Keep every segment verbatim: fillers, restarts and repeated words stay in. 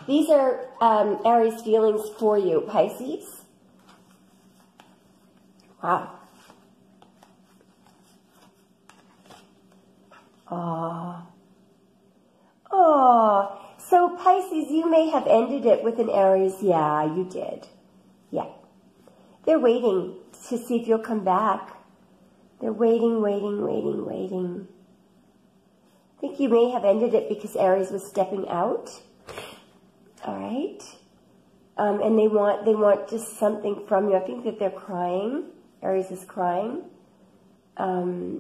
These are um, Aries feelings for you, Pisces. Wow. Oh. Oh. So, Pisces, you may have ended it with an Aries. Yeah, you did. Yeah. They're waiting to see if you'll come back. They're waiting, waiting, waiting, waiting. I think you may have ended it because Aries was stepping out. All right. Um, and they want, they want just something from you. I think that they're crying. Aries is crying. Um,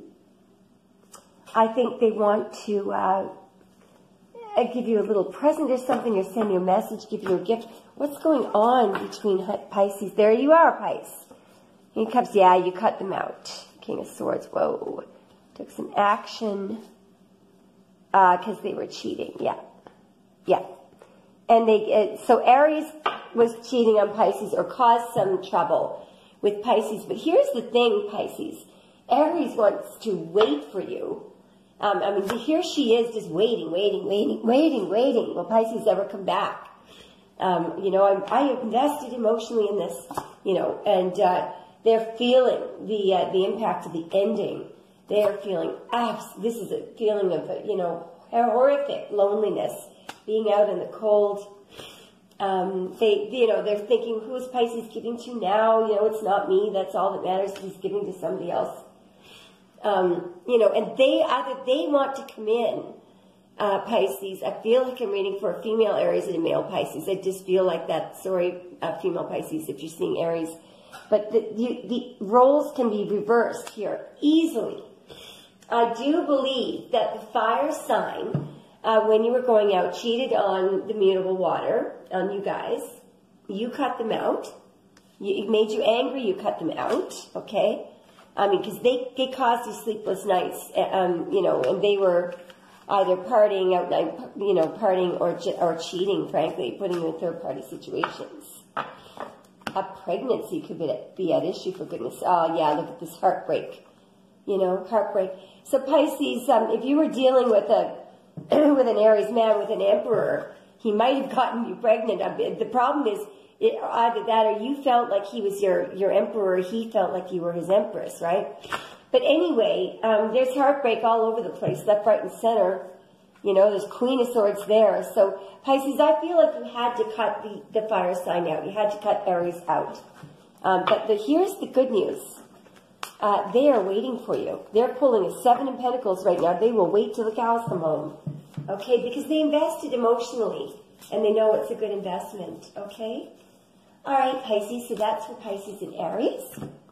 I think they want to uh, give you a little present or something, or send you a message, give you a gift. What's going on between Pisces? There you are, Pisces. King of Cups, yeah, you cut them out. King of Swords, whoa. Took some action because uh, they were cheating, yeah. Yeah. And they, uh, so Aries was cheating on Pisces or caused some trouble with Pisces. But here's the thing, Pisces. Aries wants to wait for you. Um, I mean, here she is just waiting, waiting, waiting, waiting, waiting. Will Pisces ever come back? Um, you know, I, I invested emotionally in this, you know, and uh, they're feeling the uh, the impact of the ending. They're feeling, ah, this is a feeling of, you know, horrific loneliness, being out in the cold. Um, they, you know, they're thinking, who is Pisces giving to now? You know, it's not me. That's all that matters. He's giving to somebody else. Um, you know, and they either they want to come in, uh, Pisces. I feel like I'm reading for a female Aries and a male Pisces. I just feel like that. Sorry, uh, female Pisces, if you're seeing Aries. But the, you, the roles can be reversed here easily. I do believe that the fire sign, uh, when you were going out, cheated on the mutable water, on you guys. You cut them out. You, it made you angry, you cut them out, okay? I mean, because they, they caused you sleepless nights, um, you know, and they were either partying out, you know, partying or, or cheating, frankly, putting you in third-party situations. A pregnancy could be, be at issue, for goodness. Oh, yeah, look at this heartbreak. You know, heartbreak. So Pisces, um, if you were dealing with a with an Aries man, with an emperor, he might have gotten you pregnant. I mean, the problem is it, either that or you felt like he was your, your emperor, he felt like you were his empress, right? But anyway, um, there's heartbreak all over the place, left, right, and center. You know, there's Queen of Swords there. So Pisces, I feel like you had to cut the, the fire sign out. You had to cut Aries out. Um, but the, here's the good news. Uh, they are waiting for you. They're pulling a Seven of Pentacles right now. They will wait till the cows come home. Okay? Because they invested emotionally. And they know it's a good investment. Okay? All right, Pisces. So that's for Pisces and Aries.